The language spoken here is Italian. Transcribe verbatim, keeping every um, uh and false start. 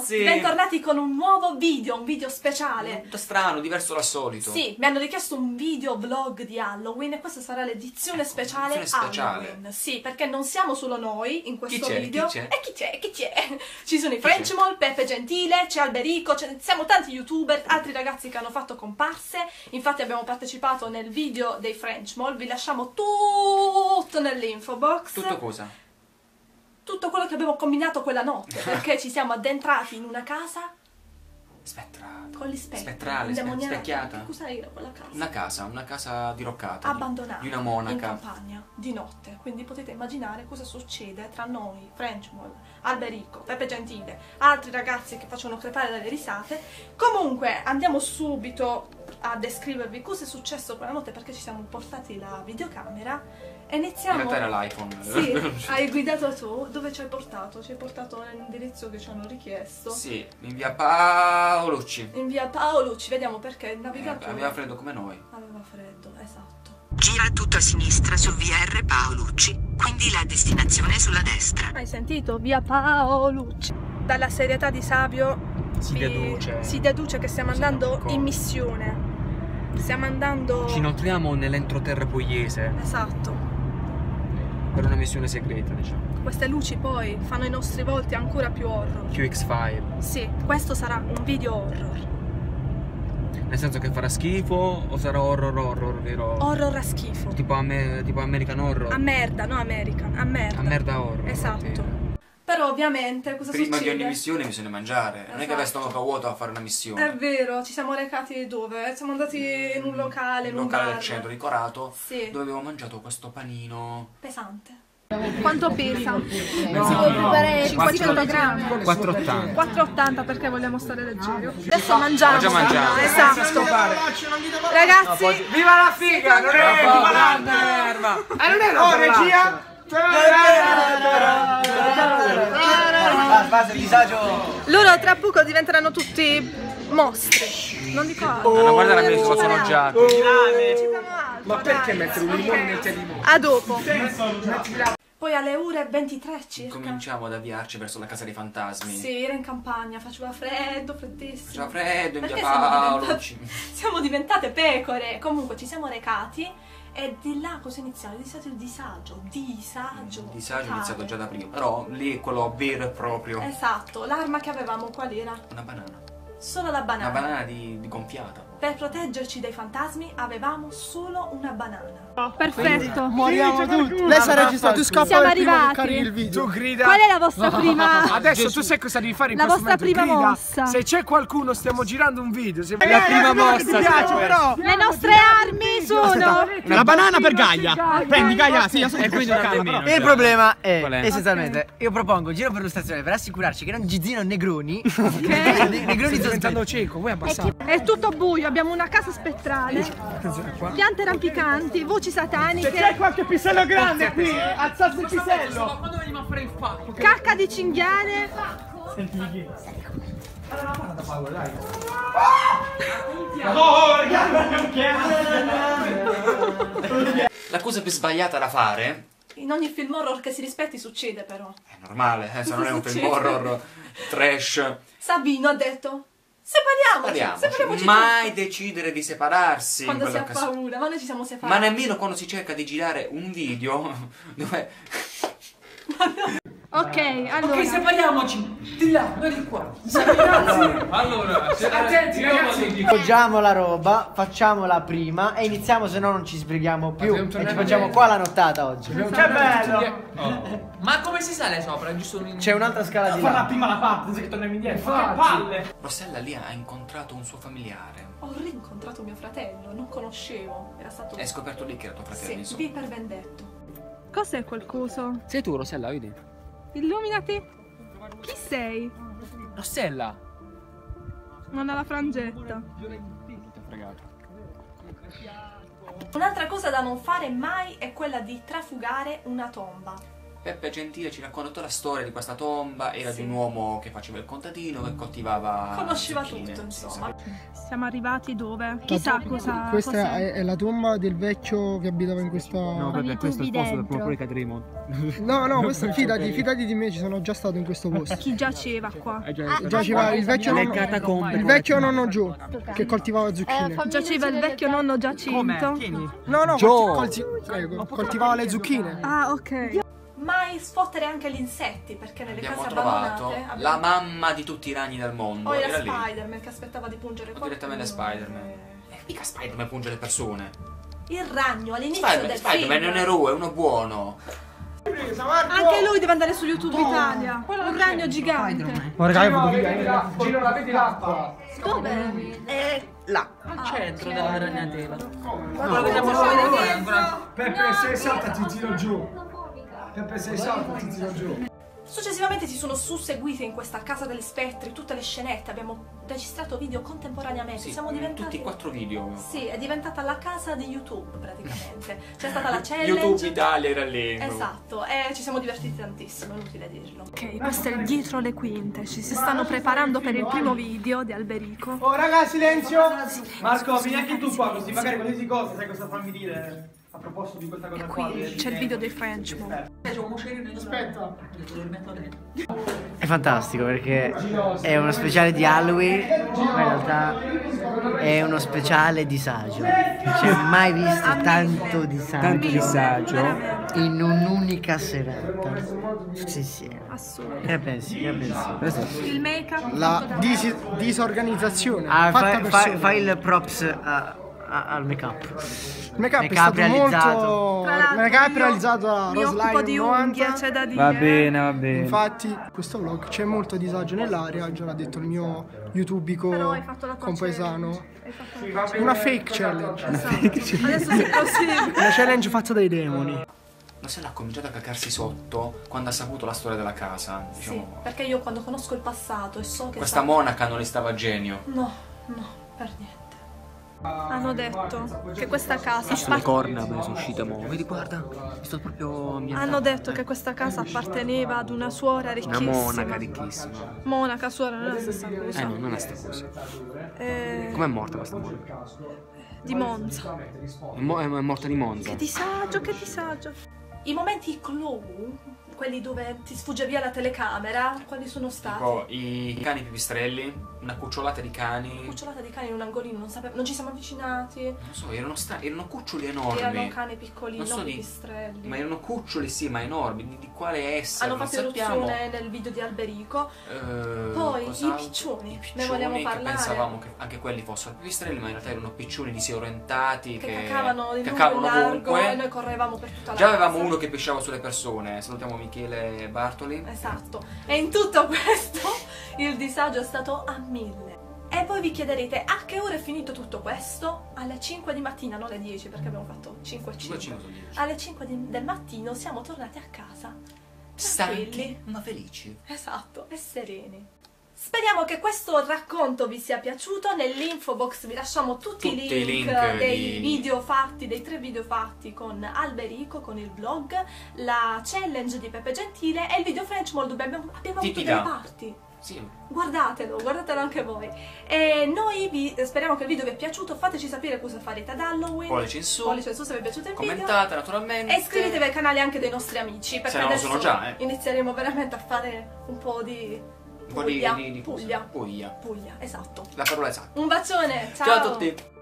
ragazzi! Bentornati con un nuovo video, un video speciale. Molto strano, diverso dal solito. Sì, mi hanno richiesto un video vlog di Halloween e questa sarà l'edizione ecco, speciale edizione speciale. Halloween. Sì, perché non siamo solo noi in questo chi video. Chi c'è? E chi c'è? Chi c'è? Ci sono i Frenchmall, Peppe Gentile, c'è Alberico, siamo tanti youtuber, altri ragazzi che hanno fatto comparse. Infatti abbiamo partecipato nel video dei Frenchmall, vi lasciamo tutto nell'info box. Tutto cosa? Tutto quello che abbiamo combinato quella notte, perché ci siamo addentrati in una casa spettrale, con gli specchi, spettrale, specchiata. Che cosa era quella casa? Una casa, una casa diroccata, abbandonata, di una monaca, in campagna, di notte. Quindi potete immaginare cosa succede tra noi, Frenchmall, Alberico, Peppe Gentile, altri ragazzi che facciano crepare dalle risate. Comunque andiamo subito a descrivervi cosa è successo quella notte, perché ci siamo portati la videocamera. E iniziamo. In realtà era l'iPhone. Sì, hai guidato tu. Dove ci hai portato? Ci hai portato nell'indirizzo che ci hanno richiesto. Sì, in via Paolucci. In via Paolucci, vediamo perché il navigatore. Eh, aveva freddo come noi. Aveva freddo, esatto. Gira tutto a sinistra su via R. Paolucci, quindi la destinazione è sulla destra. Hai sentito? Via Paolucci. Dalla serietà di Sabio si deduce. Si deduce che stiamo andando in missione. Stiamo andando. Ci inoltriamo nell'entroterra pugliese. Esatto. Per una missione segreta, diciamo. Queste luci poi fanno i nostri volti ancora più horror. Più X-File. Sì, questo sarà un video horror. Nel senso che farà schifo o sarà horror horror, vero? Horror a schifo. Tipo, me, tipo American Horror. A merda, no American, a merda. A merda horror. Esatto. Sì. Però ovviamente cosa Prima succede? di ogni missione bisogna mangiare. Esatto. Non è che vai stomaco vuoto a fare una missione. È vero, ci siamo recati dove? Siamo andati in un locale, in un locale bar. del centro di Corato, sì. dove abbiamo mangiato questo panino pesante. Quanto pesa? No, no, cinquecento grammi. quattro e ottanta. quattro e ottanta perché vogliamo stare leggeri. Adesso mangiamo. Ho già mangiato. Esatto. Ragazzi, no, viva la figa! Non è viva la merda! Eh, non è la oh, regia! loro tra poco diventeranno tutti mostri. Non dico altro. Oh, guarda la mia cosa sono già. Oh, ma perché mettere un limone nel tè di limone? A dopo. Poi alle ore ventitré circa cominciamo ad avviarci verso la casa dei fantasmi. Sì, era in campagna, faceva freddo, freddissimo. Faceva freddo, in via siamo Paolo. diventate, siamo diventate pecore. Comunque ci siamo recati e di là cosa è iniziato? È iniziato il disagio. Disagio. Il disagio è iniziato già da prima, però lì è quello vero e proprio. Esatto, l'arma che avevamo qual era? Una banana. Solo la banana. Una banana di, di gonfiata. Per proteggerci dai fantasmi avevamo solo una banana. Perfetto. Moriamo tutti. Lei sta registrando, tu scappa Siamo e prima arrivati. carichi il video. Tu grida. Qual è la vostra prima? Adesso tu sai cosa devi fare in La questo vostra momento? prima Grida. mossa. Se c'è qualcuno, stiamo girando un video. Se La prima mossa, piace, però. Le nostre armi sono La banana per Gaia. Prendi Gaia, sì, io so E quindi non è nemmeno. Il problema è, Qual è? essenzialmente, io propongo giro per l'illustrazione per assicurarci che non gizzino negroni. Ne- Negroni sto diventando sono cieco, vuoi abbassare? È tutto buio, abbiamo una casa spettrale, piante rampicanti, voci sataniche, C'è qualche pisello grande qui? Alzate il pisello. Ma quando veniamo a fare il fatto? cacca di cinghiale. La cosa più sbagliata da fare In ogni film horror che si rispetti succede però. è normale, eh, se non è un film Succede. horror trash. Sabino ha detto separiamoci, Separiamoci. separiamoci Mai tutti. decidere di separarsi Quando in si ha quell'occasione. paura, ma noi ci siamo Ma separati. nemmeno quando si cerca di girare un video dove Ok, allora. Ok, separiamoci. Di là, noi di qua. Allora, attenti ragazzi. Appoggiamo la roba, facciamola prima e iniziamo, se no non ci sbrighiamo più. Abbiamo E ci tornato facciamo bene. qua la nottata oggi. Che bello. Ma come si sale sopra? Giusto un... C'è un'altra scala di Farla là. prima la parte, che torniamo indietro. Che palle. Rossella lì ha incontrato un suo familiare. Ho rincontrato mio fratello, non conoscevo, era stato. Hai scoperto lì che era tuo fratello, Sì, insomma. vi per vendetto. Cos'è quel coso? Sei tu, Rossella, vedi? Illuminati. Chi sei? Rossella. Non ha la frangetta. Un'altra cosa da non fare mai è quella di trafugare una tomba. Peppe Gentile ci racconta tutta la storia di questa tomba. Era Sì. di un uomo che faceva il contadino, che coltivava Conosceva zucchine. tutto, Sì, insomma. Siamo arrivati dove? Chissà cosa. Questa cos'è. è, è la tomba del vecchio che abitava in questa... No, Con Peppe, i questo è il tubi posto dove prima o dentro. poi cadremo. No, no, questo, fidati, fidati di me, ci sono già stato in questo posto. Chi giaceva qua? Giaceva il vecchio Le nonno, catacombe. il vecchio nonno Joe che coltivava zucchine. Giaceva il vecchio nonno Giacinto. No, no, Joe. colti- prego, coltivava le zucchine. Ah, ok. Mai sfottere anche gli insetti, perché nelle Abbiamo case trovato abbandonate la abbiamo... mamma di tutti i ragni del mondo. Poi Era la lì. Spider-Man che aspettava di pungere O qualcuno. direttamente Spider-Man. Eh, mica Spider-Man punge le persone. Il ragno all'inizio Spider- del Spider-Man film. è un eroe, è uno buono. Anche lui deve andare su YouTube Italia. Un ragno gigante. Ma raga, Gino, la vedi l'acqua? Dove? È là, al centro della ragnatela. Quello che stiamo facendo è ancora. Peppe, sei salta, ti tiro giù. Peppe, sei salta, ti tiro giù. Successivamente si sono susseguite in questa casa degli spettri tutte le scenette, abbiamo registrato video contemporaneamente, Sì, siamo diventati... tutti e quattro video. Sì, è diventata la casa di YouTube praticamente. C'è stata la challenge. YouTube Italia era lì. Esatto, e ci siamo divertiti tantissimo, è inutile dirlo. Ok, questo è il dietro le quinte. Ci si stanno preparando per il primo video di Alberico. Oh raga, silenzio! Marco, vieni anche tu qua, così magari qualsiasi cosa sai cosa farmi dire. A proposito di questa cosa qua. Qui c'è il video dei French Moon. Aspetta. È fantastico perché è uno speciale di Halloween, ma in realtà è uno speciale disagio. Non si è mai visto tanto disagio, Tanto disagio. in un'unica serata. Tutti insieme. Assurdo. Che ne pensi? Che ne pensi? Il make-up. La dis- disorganizzazione Ah, fatta fai, per fai, solo. fai il props a- a- al make-up. Il make-up è Make-up stato realizzato. molto... Tra Il l'altro make-up io realizzato da mi occupo Roseline di novanta. unghie, c'è da dire. Va bene, va bene. Infatti, in questo vlog c'è molto disagio nell'area, già l'ha detto il mio youtubico Però hai fatto la tua compaesano. challenge. Hai fatto la tua Una fake challenge. challenge. Adesso si prosegue. Una challenge fatta dai demoni. Ma se l'ha cominciato a cacarsi sotto quando ha saputo la storia della casa. Sì, Diciamo, perché io quando conosco il passato e so che... questa sa- monaca non le stava a genio. No, no, per niente. Hanno detto che questa casa Le appart- corna me ne sono uscite mo. Vedi, guarda. Mi sto proprio ambientato. hanno detto che questa casa apparteneva ad una suora Una ricchissima. monaca ricchissima. Monaca, suora, non è la stessa cosa. Eh no, non è sta cosa. Eh, Com'è morta questa monaca? di Monza. È, mo- è morta di Monza. Che disagio, che disagio. I momenti clou, quelli dove ti sfugge via la telecamera, quali sono stati? Tipo i cani pipistrelli, una cucciolata di cani. Cucciolata di cani in un angolino, non, sape- non ci siamo avvicinati. Non so, erano, sta- erano cuccioli enormi. Erano cani piccolini, Non non, so di- pipistrelli. Ma erano cuccioli, sì, ma enormi. Di, di quale essere? Hanno non fatto sappiamo. eruzione nel video di Alberico. Eh, Poi cos'altro? i piccioni, I ne piccioni vogliamo che parlare. pensavamo che anche quelli fossero pipistrelli, ma in realtà erano piccioni disorientati Che, che, cacavano in lungo e cacavano largo ovunque. e noi correvamo per tutta la Già avevamo casa. uno che pesciava sulle persone. Salutiamo Michele Bartoli. Esatto. E in tutto questo il disagio è stato a mille. E voi vi chiederete a che ora è finito tutto questo? Alle cinque di mattina, non alle dieci, perché abbiamo fatto cinque e cinque cinque. e cinque sono dieci. Alle cinque di- del mattino siamo tornati a casa. Stanchi Tranquilli. ma felici. Esatto, e sereni. Speriamo che questo racconto vi sia piaciuto. Nell'info box vi lasciamo tutti, Tutti i i link, link dei di- video fatti, dei tre video fatti con Alberico, con il vlog, la challenge di Peppe Gentile e il video French Mold dove abbiamo, abbiamo avuto Tipica. delle parti. Sì. Guardatelo, guardatelo anche voi. E noi vi speriamo che il video vi è piaciuto. Fateci sapere cosa farete ad Halloween. Pollice in su. Pollice in su se vi è piaciuto il video. Commentate naturalmente. E iscrivetevi al canale anche dei nostri amici, perché Se non lo adesso sono già, eh. inizieremo veramente a fare un po' di Un po' di, Puglia. di, di cosa? Puglia. Puglia. Puglia, esatto. La parola esatta. Un bacione, ciao! Ciao a tutti.